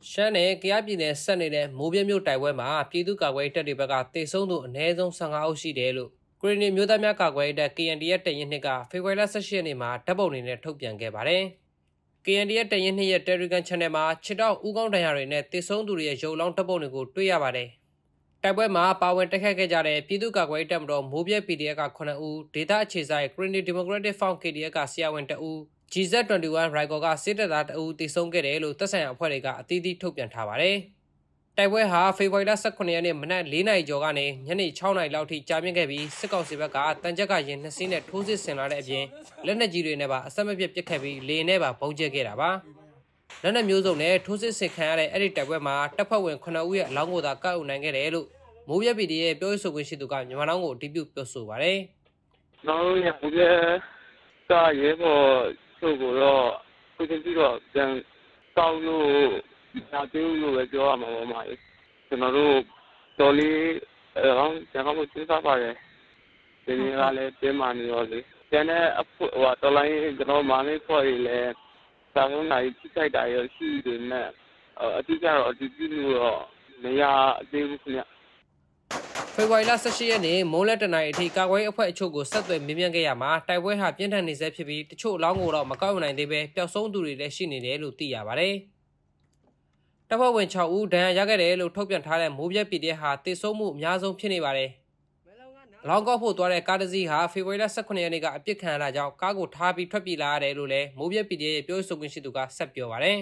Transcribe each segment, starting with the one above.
ရှမ်းနယ်ကရပြည်နယ်ဆက်နေတဲ့မိုးပြဲမြို့တိုက်ပွဲမှာပြည်သူ့ကာကွယ်ရေးတပ်တွေဘက်ကတေဆုံးသူအနည်းဆုံး15အုပ်ရှိတယ်လို့ကရင်နီမျိုးသားများကာကွယ်ရေးတပ် KNDF တရင်နှစ်ကဖေဖော်ဝါရီလ18ရက်နေ့မှာဓာတ်ပုံတွေနဲ့ထုတ်ပြန်ခဲ့ပါတယ်။ KNDF တရင်နှစ်ရဲ့ Telegram Channel မှာခြေထောက်ဦးကောင်းဒဏ်ရာတွေနဲ့တေဆုံးသူတွေရဲ့ရုပ်လောင်းဓာတ်ပုံတွေကိုတွေ့ရပါတယ်။တိုက်ပွဲမှာပါဝင်တိုက်ခိုက်ခဲ့ကြတဲ့ပြည်သူ့ကာကွယ်ရေးတပ်မတော်မိုးပြဲ PDF က9ဦးဒေသအခြေစိုက် Green Democratic Front KDF ကဆရာဝန်2ဦး GZ21 Rico ကစစ်တပ်သား2ဦးတေဆုံးခဲ့တယ်လို့သက်ဆိုင်ရာအဖွဲ့တွေကအသီးသီးထုတ်ပြန်ထားပါတယ်။တိုက်ပွဲဟာဖေဖော်ဝါရီလ18ရက်နေ့မနက်4နာရီကျော်ကနေညနေ6နာရီလောက်ထိကြာမြင့်ခဲ့ပြီးစစ်ကောင်စီဘက်ကတန်ကြက်ကရင်2စီးနဲ့ထိုးစစ်ဆင်လာတဲ့အပြင်လက်နက်ကြီးတွေနဲ့ပါအဆက်မပြတ်ပစ်ခတ်ပြီးလေနဲ့ပါပုံကျဲခဲ့တာပါ။လက်နက်မျိုးစုံနဲ့ထိုးစစ်ဆင်ခံရတဲ့အဲ့ဒီတိုက်ပွဲမှာတပ်ဖွဲ့ဝင်9ဦးရဲ့အလောင်းကိုသာကောက်ယူနိုင်ခဲ့တယ်လို့မိုးပြပြည်ရဲ့ပြောရေးဆိုခွင့်ရှိသူကမြန်မာနောင်ကိုအတည်ပြုပြောဆိုပါတယ်။ကျွန်တော်ရမိုးပြကရဲဘော်တို့ကတော့ခုချိန်ထိတော့ပြန်ကောက်လို့ညာသေးလို့ပဲပြောရမှာပါမှာကျွန်တော်တို့တော်လေးကျွန်တော်တို့စဉ်းစားပါတယ်ဒီနေ့ကလည်းပြန်မာနေရောလေကျန်တဲ့တော်လိုင်းကျွန်တော်မာနေဖွဲ့ရလဲသာမန်နိုင်ထိခိုက်တာရရှိတယ်နဲ့အတိအကျတော့အတိအကျတော့မရသေးဘူးခင်ဗျဖေဖော်ဝါရီလ18ရက်နေ့မိုးလက်တနိုင်အထိကာကွယ်ရေးအဖွဲ့အချို့ကိုဆက်သွယ်မေးမြန်းခဲ့ရမှာတိုက်ပွဲဟာပြင်းထန်နေဆဲဖြစ်ပြီးတချို့အလောင်းကိုတော့မကောက်ယူနိုင်သေးပဲပျောက်ဆုံးသူတွေလည်းရှိနေတယ်လို့သိရပါတယ်။တပ်ဖွဲ့ဝင်6ဦးဒဏ်ရာရခဲ့တယ်လို့ထုတ်ပြန်ထားတဲ့မိုးပြပြည်တဲ့ဟာတေဆုံးမှုအများဆုံးဖြစ်နေပါတယ်။အလောင်းကောက်ဖို့သွားတဲ့ကားတစ်စီးဟာဖေဖော်ဝါရီလ18ရက်နေ့ကအပစ်ခံရတာကြောင့်ကားကိုထားပြီးထွက်ပြေးလာရတယ်လို့လည်းမိုးပြပြည်ရဲ့ပြောဆိုခွင့်ရှိသူကဆက်ပြောပါတယ်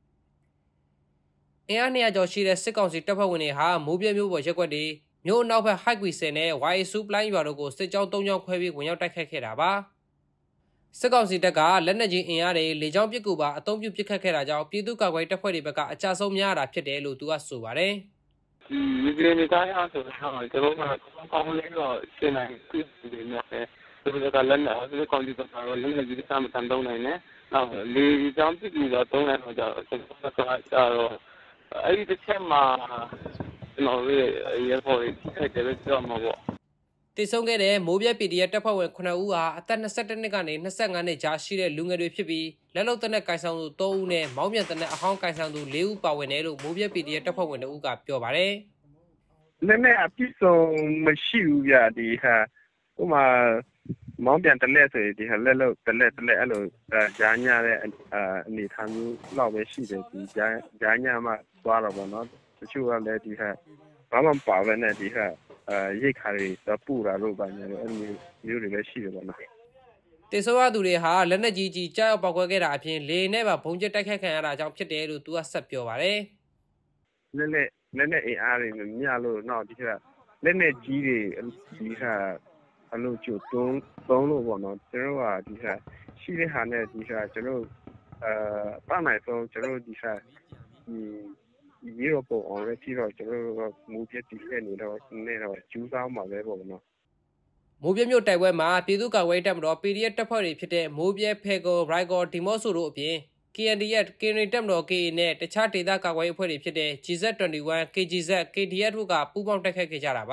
။အင်အား200ကျော်ရှိတဲ့စစ်ကောင်စီတပ်ဖွဲ့ဝင်တွေဟာမိုးပြမျိုးပေါ်ရက်ွက်တွေမြို့အနောက်ဘက်ဟိုက်ကွီစင်နဲ့ YA စူပလိုင်းရွာတို့ကိုစစ်ကြောင်း3ကြောင်းခွဲပြီးဝင်ရောက်တိုက်ခတ်ခဲ့တာပါစစ်ကောင်စီတပ်ကလက်နက်ကြီးအင်အားတွေလေကြောင်းပစ်ကူပါအသုံးပြုပစ်ခတ်ခဲ့တာကြောင့်ပြည်သူ့ကာကွယ်ရေးတပ်ဖွဲ့တွေဘက်ကအကြဆုံးများတာဖြစ်တယ်လို့သူကဆိုပါတယ်ဒီပြည်နယ်တိုင်းအားဆိုတော့ကျွန်တော်ကကောင်းလေးတော့ရှင်းနိုင်ပြည်နေတယ်သူတို့ကလည်းအဲဒီကောင်ကြီးကတော့လည်းလည်းဒီစားမတန်တော့နိုင်နဲ့နောက်လေကြောင်းပစ်ကူတော့3နိုင်တော့ကျွန်တော်ကတော့အဲ့ဒီတစ်ချက်မှာကျွန်တော်ရေပေါ်ထိုက်တယ်ပြောမှာပေါ့တည်ဆုံးခဲ့တဲ့မိုးပြPDFတပ်ဖွဲ့ဝင်9ဦးဟာအသက်22နှစ်ကနေ25နှစ်ကြားရှိတဲ့လူငယ်တွေဖြစ်ပြီးလက်လုံတနက်ကိုင်ဆောင်သူ3ဦးနဲ့မောင်းပြန်တနက်အဟောင်းကိုင်ဆောင်သူ4ဦးပါဝင်တယ်လို့မိုးပြPDFတပ်ဖွဲ့ဝင်2ဦးကပြောပါတယ်။လက်နဲ့အပြည့်စုံမရှိဘူးဗျဒီဟာဥမာမောင်းပြန်တလက်ဆိုရင်ဒီဟာလက်လုံတလက်အဲ့လိုဂျာညတဲ့အနေထားမျိုးလောက်ပဲရှိတယ်ဒီဂျာညမှသွားတော့ဗောနော်တချို့ကလည်းဒီဟာဘာမှမပါဘဲနဲ့ဒီဟာရိတ်ခါတွေပူတာလို့ပါနေတယ်အဲ့မျိုးတွေလည်းရှိတယ်ပေါ့နော်တေဆိုရသူတွေဟာလက်နက်ကြီးကြားရောက်ပောက်ကွဲခဲ့တာအပြင်လေနဲ့ပါဘုံကျတိုက်ခိုက်ခံရတာကြောင့်ဖြစ်တယ်လို့သူကဆက်ပြောပါတယ်လက်နဲ့အင်အားတွေမြလို့နောက်ဒီကလက်နဲ့ကြီးတွေဒီဟာအလို့ကျသုံးလို့ပေါ့နော်ကျွန်တော်ကဒီဟာရှိတဲ့ဟာနဲ့ဒီဟာကျွန်တော်ပတ်နိုင်ဆုံးကျွန်တော်ဒီဟာဒီရောပေါ်အောင်လည်းပြီးတော့ကျွန်တော်တို့မူပြတည်ခဲ့နေတော့ကျူးစားမှာပဲပေါ့နော်မိုးပြမြို့တိုက်ပွဲမှာပြည်သူ့ကာကွယ်ရေးတပ်မတော် PDF တပ်ဖွဲ့တွေဖြစ်တဲ့မိုးပြဖဲကိုရိုက်ကောဒီမော့ဆိုတို့အပြင် KNDF ကရင်တပ်မတော် KA နဲ့တခြားဒေသကာကွယ်ရေးအဖွဲ့တွေဖြစ်တဲ့ GZ21 KGZ KDF တို့ကပူးပေါင်းတိုက်ခိုက်ခဲ့ကြတာပါ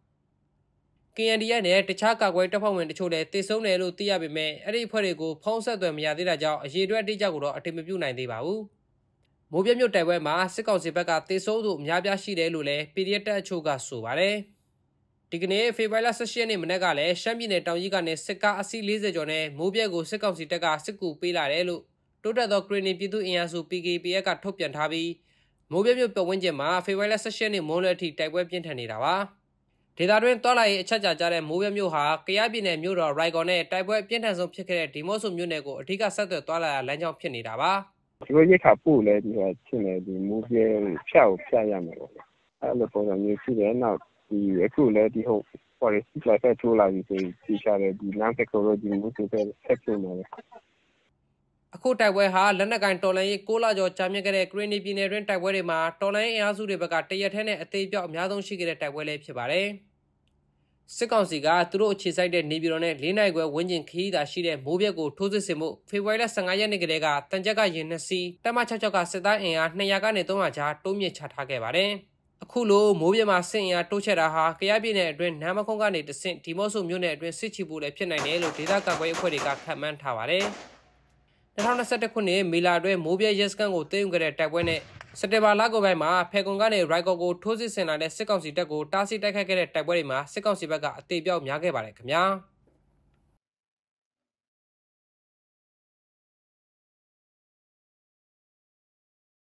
KNDF နဲ့တခြားကာကွယ်တပ်ဖွဲ့ဝင်တချို့လည်းတေဆုံးတယ်လို့သိရပေမဲ့အဲ့ဒီအဖွဲ့တွေကိုဖုံးဆက်သွယ်မရသေးတာကြောင့်အရေးအတွက်အတိအကျကိုတော့အတိမပြုနိုင်သေးပါဘူးမိုးပြမြို့တိုက်ပွဲမှာစစ်ကောင်စီဘက်ကတေဆုံးသူအများပြားရှိတယ်လို့လည်း PDF တပ်အချို့ကဆိုပါတယ်ဒီကနေ့ဖေဖော်ဝါရီလ18ရက်နေ့မနက်ကလည်းရှမ်းပြည်နယ်တောင်ကြီးကနေစစ်ကားအစီး40ကျော်နဲ့မိုးပြကိုစစ်ကောင်စီတပ်ကစစ်ကူပေးလာတယ်လို့တိုးတက်သောကရင်နီပြည်သူ့အင်အားစု PKPF ကထုတ်ပြန်ထားပြီးမိုးပြမြို့ပတ်ဝန်းကျင်မှာဖေဖော်ဝါရီလ18ရက်နေ့မိုးလယ်အထိတိုက်ပွဲပြင်းထန်နေတာပါဒေသတွင်းတောလာရေးအချက်ကြားတဲ့မိုးပြမြို့ဟာကယားပြည်နယ်မြို့တော်ရိုက်ကော်နဲ့တိုက်ပွဲပြင်းထန်ဆုံးဖြစ်ခဲ့တဲ့ဒီမော့ဆိုမြို့နယ်ကိုအထူးဆက်သွယ်သွားလာရလမ်းကြောင်းဖြစ်နေတာပါဒီလိုရိတ်ခါပို့လဲဒီဟာဖြစ်နေဒီမူပြဲဖြတ်ရမယ်ပေါ့အဲ့လိုပုံစံမျိုးရှိတယ်နောက်ဒီအခုလည်းဒီဟုတ် forest life ထိုးလာပြီးဆိုဒီချာတဲ့ဒီလမ်းဖက်ကိုဒီမူဆိုတဲ့ဆက်ဖြစ်နေတယ်အခုတိုက်ပွဲဟာလက်နက်ကင်တော်လိုင်းရေး6လကျော်ကြာမြင့်ခဲ့တဲ့ကရင်နီပြည်နယ်တွင်းတိုက်ပွဲတွေမှာတော်လိုင်းအင်အားစုတွေဘက်ကတရက်ထဲနဲ့အသေးပြောက်အများဆုံးရှိခဲ့တဲ့တိုက်ပွဲလေးဖြစ်ပါတယ်စစ်ကောင်စီကသူတို့အခြေစိုက်တဲ့နေပြည်တော်နဲ့၄နိုင်ခွဲဝန်းကျင်ခရီးသာရှိတဲ့မိုးပြက်ကိုထိုးစစ်ဆင်မှုဖေဖော်ဝါရီလ15ရက်နေ့ကတည်းကတန်ကြက်ကရင်2စီးတပ်မ66ကစစ်သားအင်အား200ကနေ300ကြားတိုးမြင့်ချထားခဲ့ပါတယ်အခုလိုမိုးပြက်မှာစစ်အင်အားတိုးချဲ့တာဟာကယားပြည်နယ်အတွင်းနမ်းမခုံကနေတဆင့်ဒီမော့ဆိုမြို့နယ်အတွင်းစစ်ချီဖို့လည်းဖြစ်နိုင်တယ်လို့ဒေသကာကွယ်ရေးအဖွဲ့တွေကခန့်မှန်းထားပါတယ်2021ခုနှစ်မေလအတွင်းမိုးပြဲရဲစခန်းကိုသိမ်းယူခဲ့တဲ့တိုက်ပွဲနဲ့စက်တင်ဘာလကုန်ပိုင်းမှာဖေကွန်ကနေရိုက်ကော်ကိုထိုးစစ်ဆင်လာတဲ့စစ်ကောင်စီတပ်ကိုတားဆီးတိုက်ခိုက်ခဲ့တဲ့တိုက်ပွဲတွေမှာစစ်ကောင်စီဘက်ကအသေးပြောက်များခဲ့ပါတယ်ခင်ဗျာ